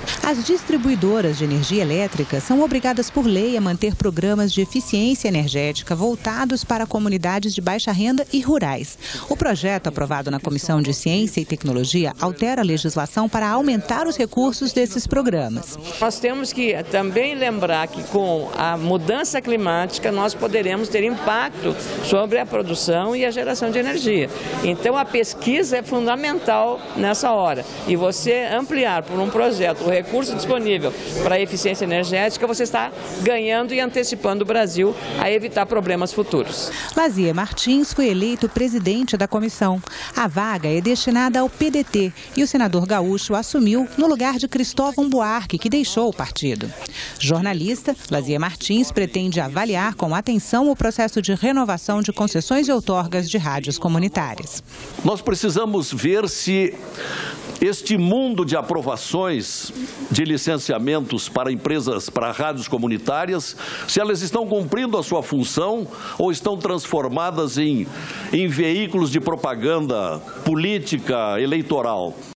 As distribuidoras de energia elétrica são obrigadas por lei a manter programas de eficiência energética voltados para comunidades de baixa renda e rurais. O projeto, aprovado na Comissão de Ciência e Tecnologia, altera a legislação para aumentar os recursos desses programas. Nós temos que também lembrar que com a mudança climática nós poderemos ter impacto sobre a produção e a geração de energia. Então a pesquisa é fundamental nessa hora. E você ampliar por um projeto o recurso disponível para a eficiência energética, você está ganhando e antecipando o Brasil a evitar problemas futuros. Lazier Martins foi eleito presidente da comissão. A vaga é destinada ao PDT e o senador gaúcho assumiu no lugar de Cristóvão Buarque, que deixou o partido. Jornalista, Lazier Martins pretende avaliar com atenção o processo de renovação de concessões e outorgas de rádios comunitárias. Nós precisamos ver se este mundo de aprovações de licenciamentos para empresas, para rádios comunitárias, se elas estão cumprindo a sua função ou estão transformadas em veículos de propaganda política eleitoral.